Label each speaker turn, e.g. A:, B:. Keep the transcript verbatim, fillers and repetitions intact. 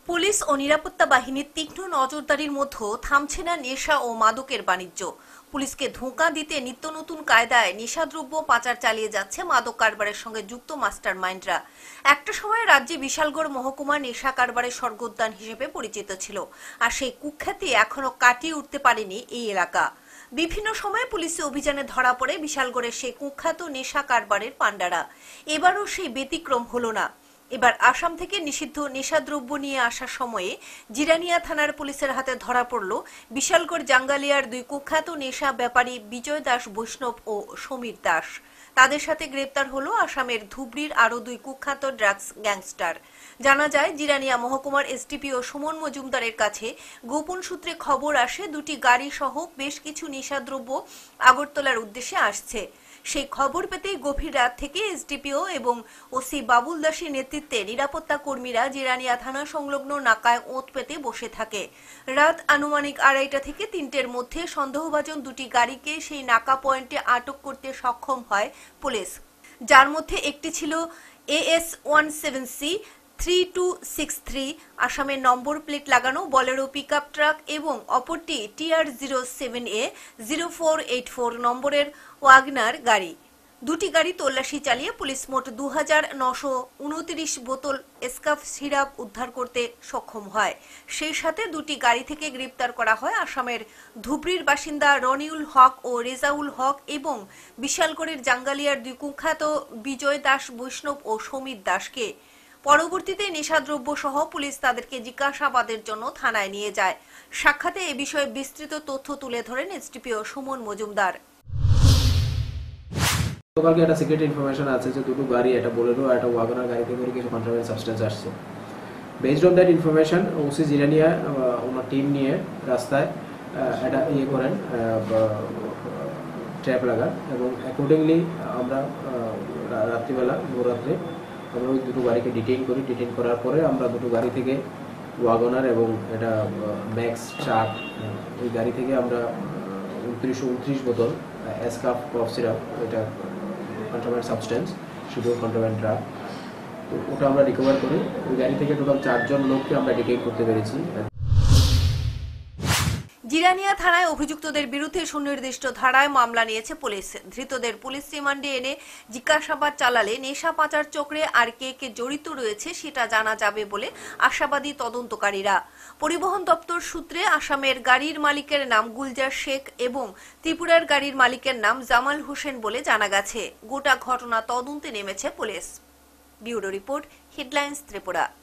A: Police ও নিরাপত্তা বাহিনীর তীক্ষ্ণ নজরদারির মধ্যে থামছে না নেশা ও মাদকের বাণিজ্য। পুলিশকে ধোঁকা দিতে নিত্য নতুন কায়দায় নেশাদ্রব্য পাচার চালিয়ে যাচ্ছে মাদক কারবারের সঙ্গে যুক্ত মাস্টার মাইন্ডরা। একটা সময় রাজ্যে বিশালগড় মহকুমা নেশা কারবারের স্বর্গোদ্যান হিসেবে পরিচিত ছিল, আর সেই কুখ্যাতি এখনো কাটিয়ে উঠতে পারেনি এই এলাকা। বিভিন্ন সময়ে পুলিশি অভিযানে ধরা পড়ে বিশালগড়ের সেই কুখ্যাত নেশা কারবারের পান্ডারা। এবারও সেই ব্যতিক্রম হলো না। এবার আসাম থেকে নিষিদ্ধ নেশাদ্রব্য নিয়ে আসার সময়ে জিরানিয়া থানার পুলিশের হাতে ধরা পড়ল বিশালগড় জাঙ্গালিয়ার দুই কুখ্যাত নেশা ব্যাপারী বিজয় দাস বৈষ্ণব ও সমীর দাস। তাদের সাথে গ্রেপ্তার হলো আসামের ধুবড়ির আরো দুই কুখ্যাত ড্রাগস গ্যাংস্টার। জানা যায়, জিরানিয়া মহকুমার এসডিপিও সুমন মজুমদারের কাছে গোপন সূত্রে খবর আসে দুটি গাড়ি সহ বেশ কিছু নেশাদ্রব্য আগরতলার উদ্দেশ্যে আসছে। সেই খবর পেতেই গভীর রাত থেকে এসডিপিও এবং ওসি বাবুল দাসের নেতৃত্বে নিরাপত্তা কর্মীরা জিরানিয়া থানা সংলগ্ন নাকায় ওঁত পেতে বসে থাকে। রাত আনুমানিক আড়াইটা থেকে তিনটের মধ্যে সন্দেহভাজন দুটি গাড়িকে সেই নাকা পয়েন্টে আটক করতে সক্ষম হয় পুলিশ, যার মধ্যে একটি ছিল AS one seven C three two six three আসামের নম্বর প্লেট লাগানো বলেরো পিকআপ ট্রাক এবং অপরটি TR zero seven A zero four eight four নম্বরের ওয়াগনার গাড়ি। দুটি গাড়ি তল্লাশি চালিয়ে পুলিশ মোট দু হাজার নশো উনত্রিশ বোতল এসকাফ সিরাপ উদ্ধার করতে সক্ষম হয়। সেই সাথে দুটি গাড়ি থেকে গ্রেপ্তার করা হয় আসামের ধুবড়ির বাসিন্দা রনিউল হক ও রেজাউল হক এবং বিশালগড়ের জাঙ্গালিয়ার দুই কুখ্যাত বিজয় দাস বৈষ্ণব ও সমীর দাসকে। পরবর্তীতে নেশাদ্রব্য সহ পুলিশ তাদেরকে জিজ্ঞাসাবাদের জন্য থানায় নিয়ে যায়। সাক্ষাতে এ বিষয়ে বিস্তৃত তথ্য তুলে ধরেন এসডিপিও সুমন মজুমদার।
B: গতকালকে একটা সিক্রেট ইনফরমেশন আছে যে দুটো গাড়ি, একটা বোলেরো আর একটা ওয়াগনার গাড়িতে করে কিছু কন্ট্রাব্যান্ড সাবস্টেন্স আসছে। Based on that information OC Jirania ওনার টিম নিয়ে রাস্তায় একটা ইয়ে করেন, ট্র্যাপ লাগান এবং অ্যাকর্ডিংলি আমরা রাত্রিবেলা ভোররাত্রে আমরা ওই দুটো গাড়িকে ডিটেইন করি। ডিটেইন করার পরে আমরা দুটো গাড়ি থেকে ওয়াগনার এবং এটা ম্যাক্স ট্রাক, ওই গাড়ি থেকে আমরা উনত্রিশশো উনত্রিশ বোতল এসকাফ কফ সিরাপ, এটা কন্ট্রাব্যান্ড সাবস্টেন্স, শুধু কন্ট্রাব্যান্ড ড্রাগ, তো ওটা আমরা রিকভার করি। ওই গাড়ি থেকে টোটাল চারজন লোককে আমরা ডিটেইন করতে পেরেছি।
A: জিরানিয়া থানায় অভিযুক্তদের বিরুদ্ধে সুনির্দিষ্ট ধারায় মামলা নিয়েছে পুলিশ। ধৃতদের পুলিশ রিমান্ডে এনে জিজ্ঞাসাবাদ চালালে নেশা পাচার চক্রে আর কে কে জড়িত রয়েছে সেটা জানা যাবে বলে আশাবাদী তদন্তকারীরা। পরিবহন দপ্তর সূত্রে আসামের গাড়ির মালিকের নাম গুলজার শেখ এবং ত্রিপুরার গাড়ির মালিকের নাম জামাল হোসেন বলে জানা গেছে। গোটা ঘটনা তদন্তে নেমেছে পুলিশ। Bureau report, headlines Tripura.